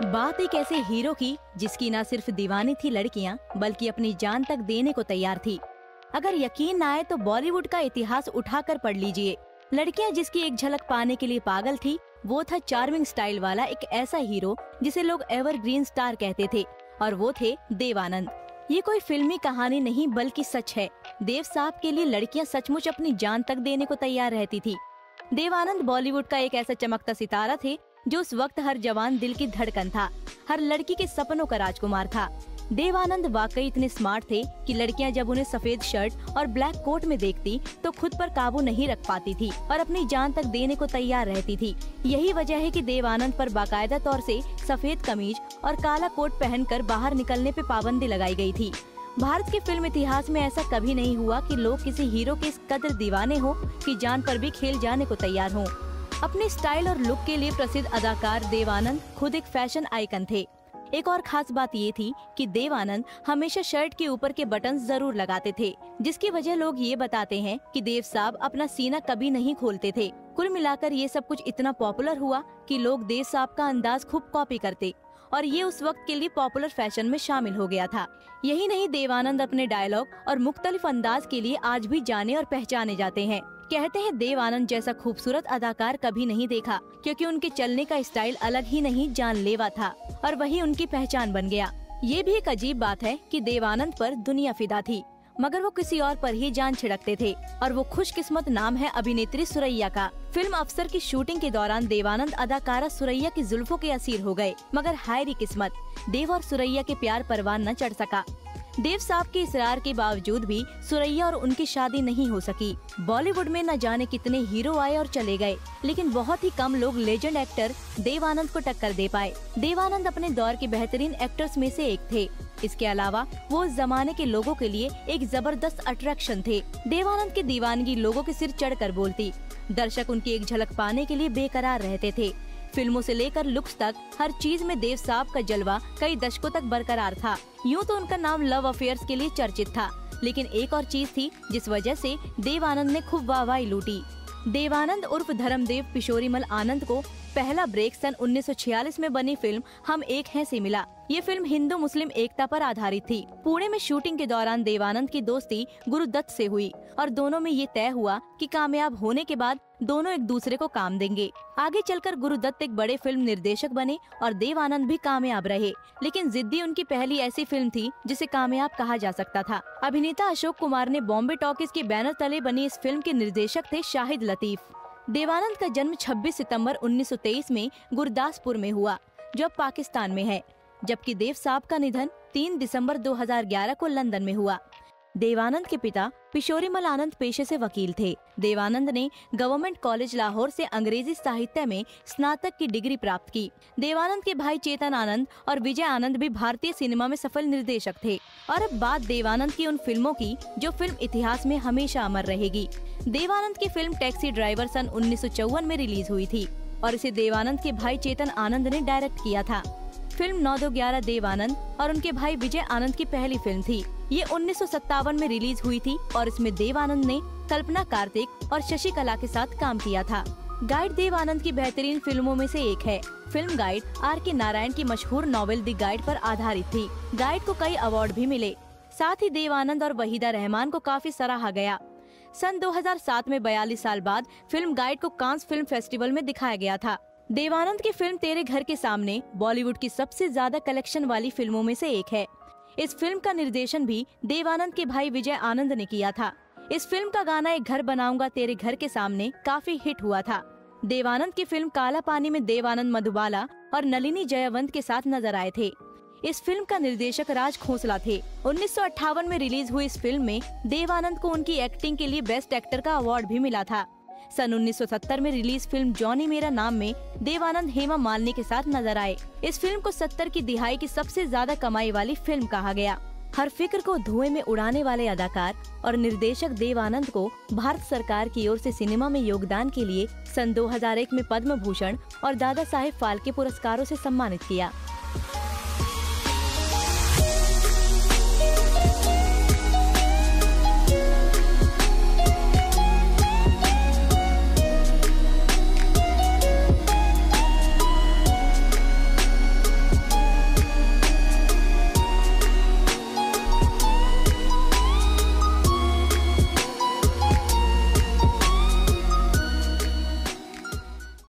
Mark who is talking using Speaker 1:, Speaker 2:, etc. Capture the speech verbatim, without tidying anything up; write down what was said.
Speaker 1: बात एक ऐसे हीरो की जिसकी न सिर्फ दीवानी थी लड़कियां बल्कि अपनी जान तक देने को तैयार थी। अगर यकीन न आए तो बॉलीवुड का इतिहास उठाकर पढ़ लीजिए। लड़कियां जिसकी एक झलक पाने के लिए पागल थी, वो था चार्मिंग स्टाइल वाला एक ऐसा हीरो जिसे लोग एवरग्रीन स्टार कहते थे, और वो थे देव आनंद। ये कोई फिल्मी कहानी नहीं बल्कि सच है। देव साहब के लिए लड़कियां सचमुच अपनी जान तक देने को तैयार रहती थी। देव आनंद बॉलीवुड का एक ऐसा चमकता सितारा थे जो उस वक्त हर जवान दिल की धड़कन था, हर लड़की के सपनों का राजकुमार था। देव आनंद वाकई इतने स्मार्ट थे कि लड़कियां जब उन्हें सफेद शर्ट और ब्लैक कोट में देखती तो खुद पर काबू नहीं रख पाती थी और अपनी जान तक देने को तैयार रहती थी। यही वजह है कि देव आनंद पर बाकायदा तौर से सफेद कमीज और काला कोट पहनकर बाहर निकलने पे पाबंदी लगाई गई थी। भारत के फिल्म इतिहास में ऐसा कभी नहीं हुआ कि लोग किसी हीरो के इस कदर दीवाने हो कि जान पर भी खेल जाने को तैयार हों। अपने स्टाइल और लुक के लिए प्रसिद्ध अदाकार देव आनंद खुद एक फैशन आइकन थे। एक और खास बात ये थी कि देव आनंद हमेशा शर्ट के ऊपर के बटन्स जरूर लगाते थे, जिसकी वजह लोग ये बताते हैं कि देव साहब अपना सीना कभी नहीं खोलते थे। कुल मिलाकर ये सब कुछ इतना पॉपुलर हुआ कि लोग देव साहब का अंदाज खूब कॉपी करते और ये उस वक्त के लिए पॉपुलर फैशन में शामिल हो गया था। यही नहीं, देव आनंद अपने डायलॉग और मुख्तलिफ अंदाज के लिए आज भी जाने और पहचाने जाते हैं। कहते हैं देव आनंद जैसा खूबसूरत अदाकार कभी नहीं देखा, क्योंकि उनके चलने का स्टाइल अलग ही नहीं जानलेवा था और वही उनकी पहचान बन गया। ये भी एक अजीब बात है कि देव आनंद पर दुनिया फिदा थी, मगर वो किसी और पर ही जान छिड़कते थे, और वो खुशकिस्मत नाम है अभिनेत्री सुरैया का। फिल्म अफसर की शूटिंग के दौरान देव आनंद अदाकारा सुरैया की जुल्फों के असीर हो गए, मगर हाय री किस्मत, देव और सुरैया के प्यार परवान न चढ़ सका। देव साहब के इसरार के बावजूद भी सुरैया और उनकी शादी नहीं हो सकी। बॉलीवुड में न जाने कितने हीरो आए और चले गए, लेकिन बहुत ही कम लोग लेजेंड एक्टर देव आनंद को टक्कर दे पाए। देव आनंद अपने दौर के बेहतरीन एक्टर्स में से एक थे। इसके अलावा वो उस जमाने के लोगों के लिए एक जबरदस्त अट्रैक्शन थे। देव आनंद की दीवानगी लोगों के सिर चढ़ कर बोलती। दर्शक उनकी एक झलक पाने के लिए बेकरार रहते थे। फिल्मों से लेकर लुक्स तक हर चीज में देव साहब का जलवा कई दशकों तक बरकरार था। यूँ तो उनका नाम लव अफेयर्स के लिए चर्चित था, लेकिन एक और चीज थी जिस वजह से देव आनंद ने खूब वाहवाही लूटी। देव आनंद उर्फ धर्मदेव पिशोरीमल आनंद को पहला ब्रेक सन उन्नीस सौ छियालीस में बनी फिल्म हम एक हैं से मिला। ये फिल्म हिंदू मुस्लिम एकता पर आधारित थी। पुणे में शूटिंग के दौरान देव आनंद की दोस्ती गुरुदत्त से हुई और दोनों में ये तय हुआ कि कामयाब होने के बाद दोनों एक दूसरे को काम देंगे। आगे चलकर गुरुदत्त एक बड़े फिल्म निर्देशक बने और देव आनंद भी कामयाब रहे, लेकिन जिद्दी उनकी पहली ऐसी फिल्म थी जिसे कामयाब कहा जा सकता था। अभिनेता अशोक कुमार ने बॉम्बे टॉकीज के बैनर तले बनी इस फिल्म के निर्देशक थे शाहिद लतीफ। देव आनंद का जन्म छब्बीस सितंबर उन्नीस सौ तेईस में गुरदासपुर में हुआ, जो अब पाकिस्तान में है, जबकि देव साहब का निधन तीन दिसंबर दो हज़ार ग्यारह को लंदन में हुआ। देव आनंद के पिता पिशोरीमल आनंद पेशे से वकील थे। देव आनंद ने गवर्नमेंट कॉलेज लाहौर से अंग्रेजी साहित्य में स्नातक की डिग्री प्राप्त की। देव आनंद के भाई चेतन आनंद और विजय आनंद भी भारतीय सिनेमा में सफल निर्देशक थे। और अब बात देव आनंद की उन फिल्मों की जो फिल्म इतिहास में हमेशा अमर रहेगी। देव आनंद की फिल्म टैक्सी ड्राइवर सन उन्नीस सौ चौवन में रिलीज हुई थी और इसे देव आनंद के भाई चेतन आनंद ने डायरेक्ट किया था। फिल्म नौ दो ग्यारह देव आनंद और उनके भाई विजय आनंद की पहली फिल्म थी। ये उन्नीस सौ सत्तावन में रिलीज हुई थी और इसमें देव आनंद ने कल्पना कार्तिक और शशि कला के साथ काम किया था। गाइड देव आनंद की बेहतरीन फिल्मों में से एक है। फिल्म गाइड आर के नारायण की मशहूर नॉवेल द गाइड पर आधारित थी। गाइड को कई अवार्ड भी मिले। साथ ही देव आनंद और वहीदा रहमान को काफी सराहा गया। सन दो हज़ार सात में बयालीस साल बाद फिल्म गाइड को कांस फिल्म फेस्टिवल में दिखाया गया था। देव आनंद की फिल्म तेरे घर के सामने बॉलीवुड की सबसे ज्यादा कलेक्शन वाली फिल्मों में से एक है। इस फिल्म का निर्देशन भी देव आनंद के भाई विजय आनंद ने किया था। इस फिल्म का गाना एक घर बनाऊंगा तेरे घर के सामने काफी हिट हुआ था। देव आनंद की फिल्म काला पानी में देव आनंद मधुबाला और नलिनी जयवंत के साथ नजर आए थे। इस फिल्म का निर्देशक राज खोसला थे। उन्नीस सौ अट्ठावन में रिलीज हुई इस फिल्म में देव आनंद को उनकी एक्टिंग के लिए बेस्ट एक्टर का अवार्ड भी मिला था। सन उन्नीस सौ सत्तर में रिलीज फिल्म जॉनी मेरा नाम में देव आनंद हेमा मालिनी के साथ नजर आए। इस फिल्म को सत्तर की दिहाई की सबसे ज्यादा कमाई वाली फिल्म कहा गया। हर फिक्र को धुएं में उड़ाने वाले अदाकार और निर्देशक देव आनंद को भारत सरकार की ओर से सिनेमा में योगदान के लिए सन दो हज़ार एक में पद्म भूषण और दादा साहेब फाल्के पुरस्कारों से सम्मानित किया।